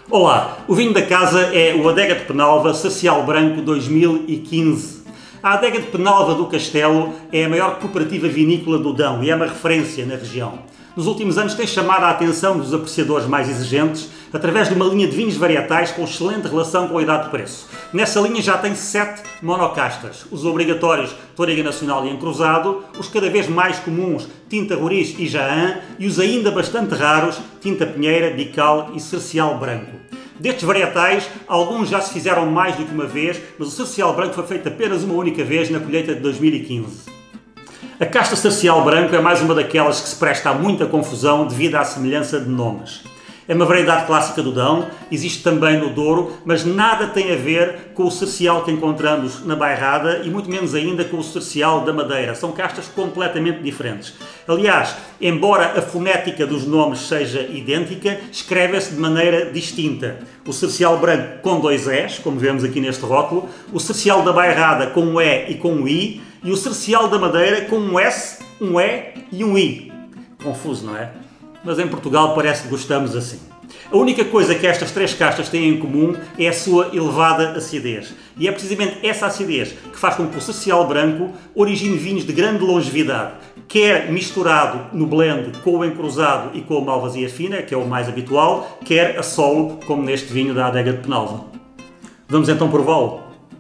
Olá, o vinho da casa é o Adega de Penalva Social Branco 2015. A Adega de Penalva do Castelo é a maior cooperativa vinícola do Dão e é uma referência na região. Nos últimos anos tem chamado a atenção dos apreciadores mais exigentes através de uma linha de vinhos varietais com excelente relação qualidade-preço. Nessa linha já tem 7 monocastas, os obrigatórios Touriga Nacional e Encruzado, os cada vez mais comuns Tinta Roriz e Jahan e os ainda bastante raros Tinta Pinheira, Bical e Cercial Branco. Destes varietais, alguns já se fizeram mais do que uma vez, mas o Cercial Branco foi feito apenas uma única vez na colheita de 2015. A casta Cercial Branco é mais uma daquelas que se presta a muita confusão devido à semelhança de nomes. É uma variedade clássica do Dão, existe também no Douro, mas nada tem a ver com o Cercial que encontramos na Bairrada e muito menos ainda com o Cercial da Madeira. São castas completamente diferentes. Aliás, embora a fonética dos nomes seja idêntica, escreve-se de maneira distinta. O Cercial Branco com 2 Es, como vemos aqui neste rótulo, o Cercial da Bairrada com um E e com um I, e o Cercial da Madeira com um S, um E e um I. Confuso, não é? Mas em Portugal parece que gostamos assim. A única coisa que estas 3 castas têm em comum é a sua elevada acidez. E é precisamente essa acidez que faz com que o Cercial Branco origine vinhos de grande longevidade, quer misturado no blend com o encruzado e com a malvasia fina, que é o mais habitual, quer a solo, como neste vinho da Adega de Penalva. Vamos então prová-lo?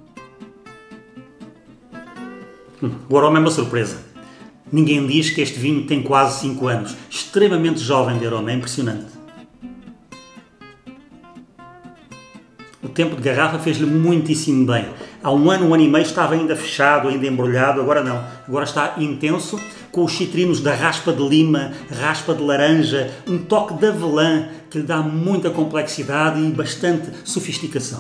O aroma é uma surpresa. Ninguém diz que este vinho tem quase 5 anos. Extremamente jovem de aroma, é impressionante. O tempo de garrafa fez-lhe muitíssimo bem. Há um ano e meio estava ainda fechado, ainda embrulhado, agora não. Agora está intenso, com os citrinos da raspa de lima, raspa de laranja, um toque de avelã que lhe dá muita complexidade e bastante sofisticação.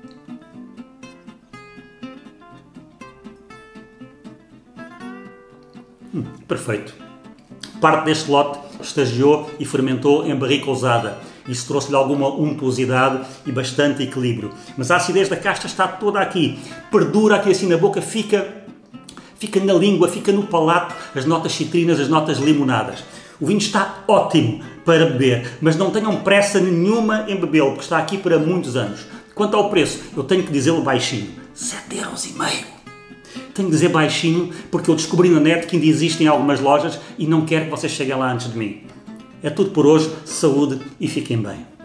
Perfeito. Parte deste lote estagiou e fermentou em barrica ousada. Isso trouxe-lhe alguma untuosidade e bastante equilíbrio. Mas a acidez da casta está toda aqui. Perdura aqui assim na boca, fica na língua, fica no palato, as notas citrinas, as notas limonadas. O vinho está ótimo para beber, mas não tenham pressa nenhuma em bebê-lo, porque está aqui para muitos anos. Quanto ao preço, eu tenho que dizê-lo baixinho. 7,5 €. Tenho que dizer baixinho porque eu descobri na net que ainda existem algumas lojas e não quero que vocês cheguem lá antes de mim. É tudo por hoje, saúde e fiquem bem.